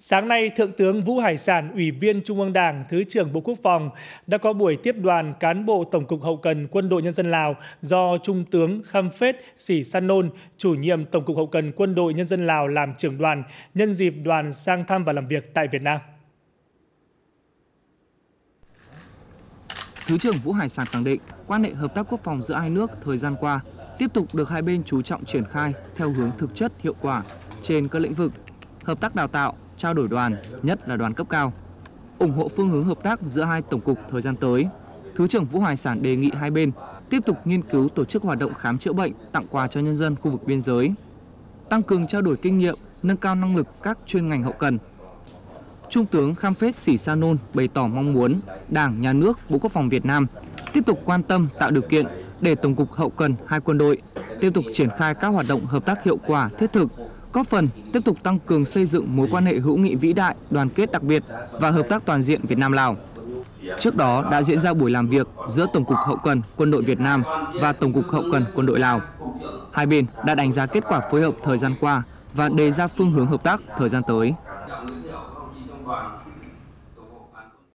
Sáng nay, Thượng tướng Vũ Hải Sản, Ủy viên Trung ương Đảng, Thứ trưởng Bộ Quốc phòng đã có buổi tiếp đoàn cán bộ Tổng cục Hậu cần Quân đội Nhân dân Lào do Trung tướng Khăm Phết Sĩ San Nôn, chủ nhiệm Tổng cục Hậu cần Quân đội Nhân dân Lào làm trưởng đoàn, nhân dịp đoàn sang thăm và làm việc tại Việt Nam. Thứ trưởng Vũ Hải Sản khẳng định quan hệ hợp tác quốc phòng giữa hai nước thời gian qua tiếp tục được hai bên chú trọng triển khai theo hướng thực chất, hiệu quả trên các lĩnh vực hợp tác đào tạo, trao đổi đoàn, nhất là đoàn cấp cao, ủng hộ phương hướng hợp tác giữa hai tổng cục thời gian tới. Thứ trưởng Vũ Hải Sản đề nghị hai bên tiếp tục nghiên cứu tổ chức hoạt động khám chữa bệnh, tặng quà cho nhân dân khu vực biên giới, tăng cường trao đổi kinh nghiệm, nâng cao năng lực các chuyên ngành hậu cần. Trung tướng Khăm Phết Sĩ San Nôn bày tỏ mong muốn Đảng, Nhà nước, Bộ Quốc phòng Việt Nam tiếp tục quan tâm tạo điều kiện để Tổng cục Hậu cần hai quân đội tiếp tục triển khai các hoạt động hợp tác hiệu quả, thiết thực, góp phần tiếp tục tăng cường xây dựng mối quan hệ hữu nghị vĩ đại, đoàn kết đặc biệt và hợp tác toàn diện Việt Nam-Lào. Trước đó đã diễn ra buổi làm việc giữa Tổng cục Hậu cần Quân đội Việt Nam và Tổng cục Hậu cần Quân đội Lào. Hai bên đã đánh giá kết quả phối hợp thời gian qua và đề ra phương hướng hợp tác thời gian tới.